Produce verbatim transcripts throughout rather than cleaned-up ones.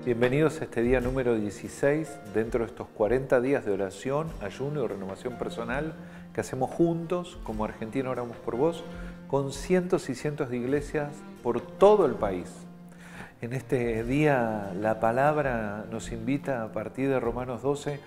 Bienvenidos a este día número dieciséis, dentro de estos cuarenta días de oración, ayuno y renovación personal que hacemos juntos, como Argentina Oramos por Vos, con cientos y cientos de iglesias por todo el país. En este día la palabra nos invita a partir de Romanos doce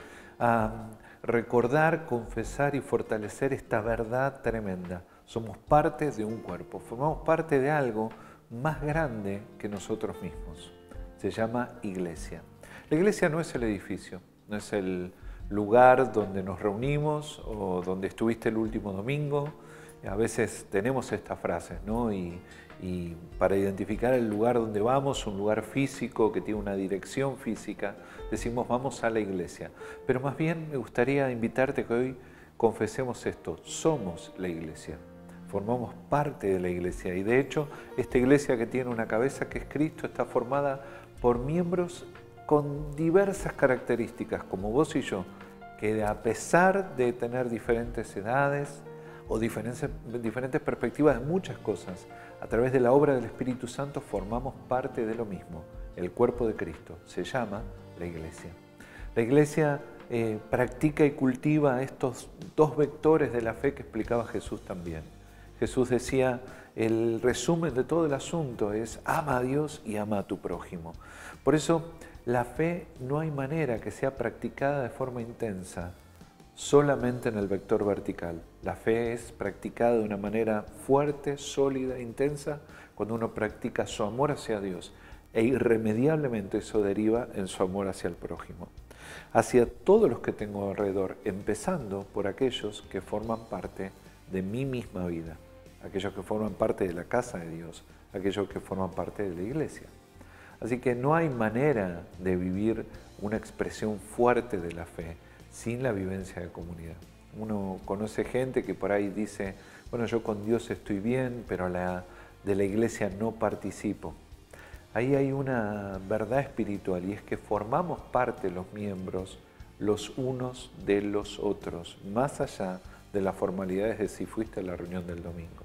a recordar, confesar y fortalecer esta verdad tremenda. Somos parte de un cuerpo, formamos parte de algo más grande que nosotros mismos. Se llama iglesia. La iglesia no es el edificio, no es el lugar donde nos reunimos o donde estuviste el último domingo. A veces tenemos estas frases, ¿no? Y, y para identificar el lugar donde vamos, un lugar físico que tiene una dirección física, decimos vamos a la iglesia. Pero más bien me gustaría invitarte que hoy confesemos esto: somos la iglesia. Formamos parte de la iglesia y de hecho esta iglesia que tiene una cabeza que es Cristo está formada por miembros con diversas características como vos y yo, que a pesar de tener diferentes edades o diferentes, diferentes perspectivas de muchas cosas, a través de la obra del Espíritu Santo formamos parte de lo mismo, el cuerpo de Cristo. Se llama la iglesia. La iglesia eh, practica y cultiva estos dos vectores de la fe que explicaba Jesús también. Jesús decía, el resumen de todo el asunto es ama a Dios y ama a tu prójimo. Por eso la fe no hay manera que sea practicada de forma intensa solamente en el vector vertical. La fe es practicada de una manera fuerte, sólida, intensa cuando uno practica su amor hacia Dios e irremediablemente eso deriva en su amor hacia el prójimo, hacia todos los que tengo alrededor, empezando por aquellos que forman parte de mi misma vida, aquellos que forman parte de la casa de Dios, aquellos que forman parte de la iglesia. Así que no hay manera de vivir una expresión fuerte de la fe sin la vivencia de comunidad. Uno conoce gente que por ahí dice, bueno, yo con Dios estoy bien, pero la, de la iglesia no participo. Ahí hay una verdad espiritual y es que formamos parte los miembros los unos de los otros, más allá de las formalidades de si fuiste a la reunión del domingo.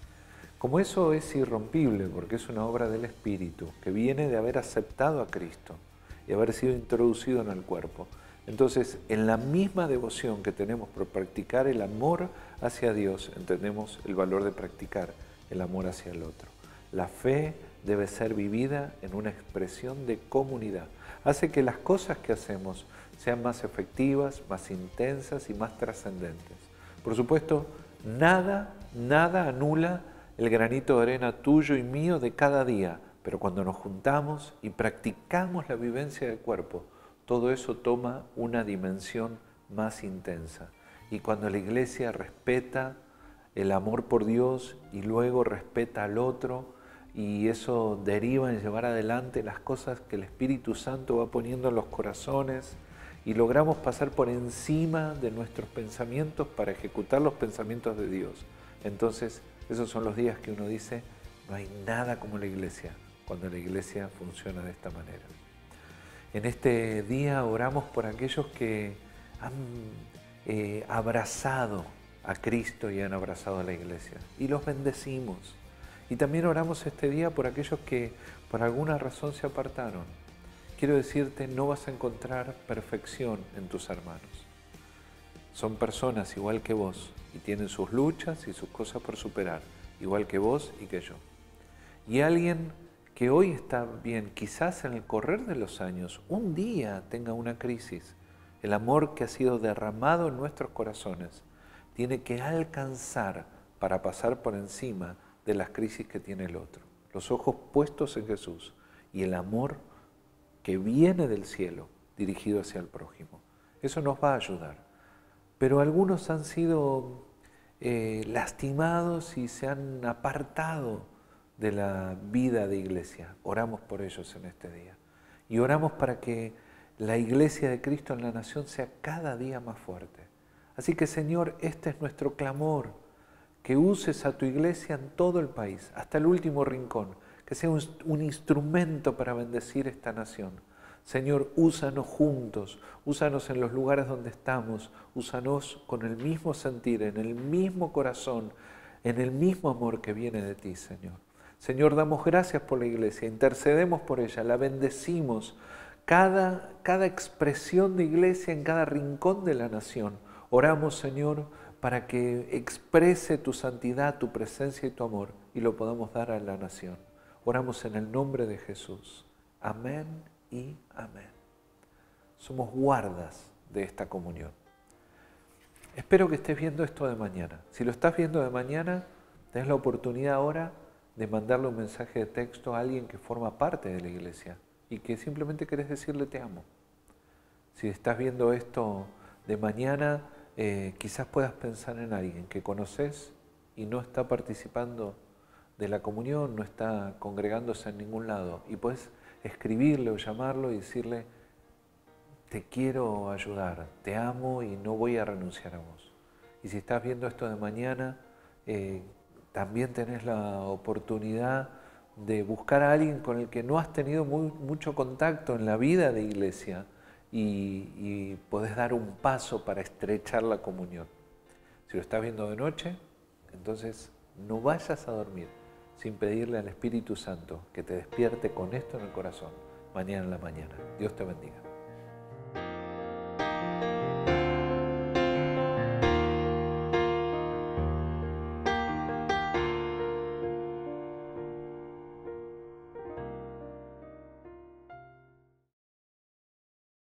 Como eso es irrompible, porque es una obra del Espíritu, que viene de haber aceptado a Cristo y haber sido introducido en el cuerpo. Entonces, en la misma devoción que tenemos por practicar el amor hacia Dios, entendemos el valor de practicar el amor hacia el otro. La fe debe ser vivida en una expresión de comunidad. Hace que las cosas que hacemos sean más efectivas, más intensas y más trascendentes. Por supuesto, nada, nada anula el granito de arena tuyo y mío de cada día, pero cuando nos juntamos y practicamos la vivencia del cuerpo, todo eso toma una dimensión más intensa. Y cuando la iglesia respeta el amor por Dios y luego respeta al otro, y eso deriva en llevar adelante las cosas que el Espíritu Santo va poniendo en los corazones, y logramos pasar por encima de nuestros pensamientos para ejecutar los pensamientos de Dios. Entonces, esos son los días que uno dice, no hay nada como la iglesia, cuando la iglesia funciona de esta manera. En este día oramos por aquellos que han eh, abrazado a Cristo y han abrazado a la iglesia, y los bendecimos. Y también oramos este día por aquellos que por alguna razón se apartaron. Quiero decirte, no vas a encontrar perfección en tus hermanos. Son personas igual que vos y tienen sus luchas y sus cosas por superar, igual que vos y que yo. Y alguien que hoy está bien, quizás en el correr de los años, un día tenga una crisis. El amor que ha sido derramado en nuestros corazones tiene que alcanzar para pasar por encima de las crisis que tiene el otro. Los ojos puestos en Jesús y el amor que viene del cielo dirigido hacia el prójimo. Eso nos va a ayudar. Pero algunos han sido eh, lastimados y se han apartado de la vida de iglesia. Oramos por ellos en este día. Y oramos para que la iglesia de Cristo en la nación sea cada día más fuerte. Así que, Señor, este es nuestro clamor, que uses a tu iglesia en todo el país, hasta el último rincón, que sea un, un instrumento para bendecir esta nación. Señor, úsanos juntos, úsanos en los lugares donde estamos, úsanos con el mismo sentir, en el mismo corazón, en el mismo amor que viene de ti, Señor. Señor, damos gracias por la iglesia, intercedemos por ella, la bendecimos, cada, cada expresión de iglesia en cada rincón de la nación. Oramos, Señor, para que exprese tu santidad, tu presencia y tu amor y lo podamos dar a la nación. Oramos en el nombre de Jesús. Amén y amén. Somos guardas de esta comunión. Espero que estés viendo esto de mañana. Si lo estás viendo de mañana, tenés la oportunidad ahora de mandarle un mensaje de texto a alguien que forma parte de la iglesia y que simplemente querés decirle te amo. Si estás viendo esto de mañana, eh, quizás puedas pensar en alguien que conoces y no está participando de la comunión, no está congregándose en ningún lado, y puedes escribirle o llamarlo y decirle te quiero ayudar, te amo y no voy a renunciar a vos. Y si estás viendo esto de mañana, eh, también tenés la oportunidad de buscar a alguien con el que no has tenido muy, mucho contacto en la vida de iglesia y, y podés dar un paso para estrechar la comunión. Si lo estás viendo de noche, entonces no vayas a dormir sin pedirle al Espíritu Santo que te despierte con esto en el corazón mañana en la mañana. Dios te bendiga.